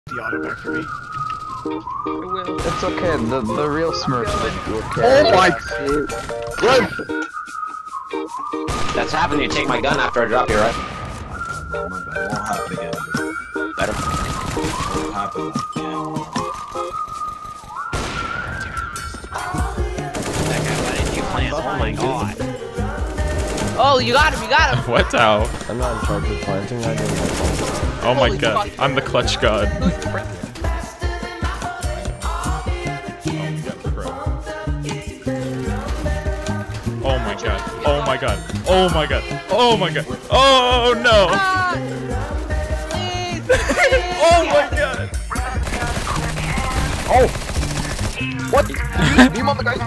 the auto back for me. I will. It's okay, the real Smurf will Oh my god! That's happening. You take my gun after I drop you, right? Oh my bad. It won't happen again. Better. It won't happen again. That guy let in you plants. Oh my god. Oh, you got him, you got him! What now? I'm not in charge of planting, I didn't know. Oh my Holy god. fuck. I'm the clutch god. Oh my god. Oh my god. Oh my god. Oh my god. Oh no. Ah! Please, please. Oh my god. Oh! What? Beam on the guy!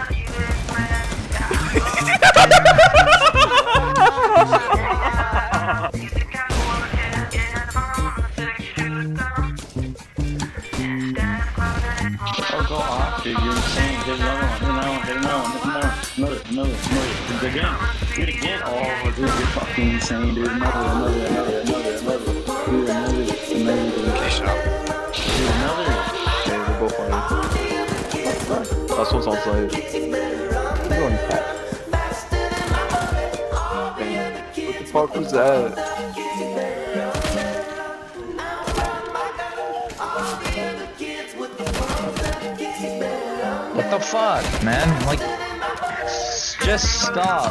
Oh, go off, dude. You're insane. There's another one. There's another one. Another. Again. Do it again. Oh, dude, you're fucking insane, dude. Another. Dude, another. Okay, shut Dude, another. Okay, we're both on. Last one's on site. I'm going pat. What the fuck was that? What the fuck, man? Like, just stop.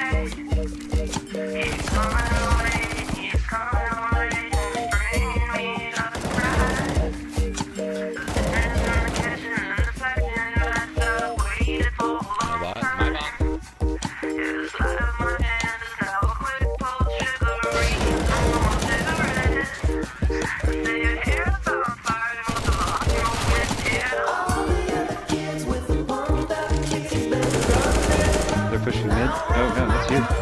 They're pushing mid. Oh god, that's you.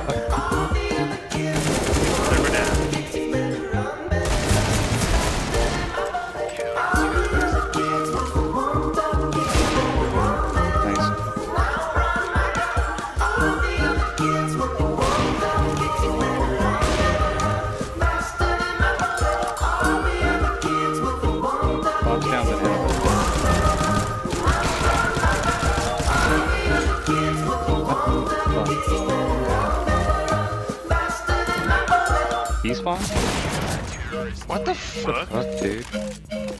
Nice. Bombs down the hill. Despawn? What the fuck? Fuck, dude.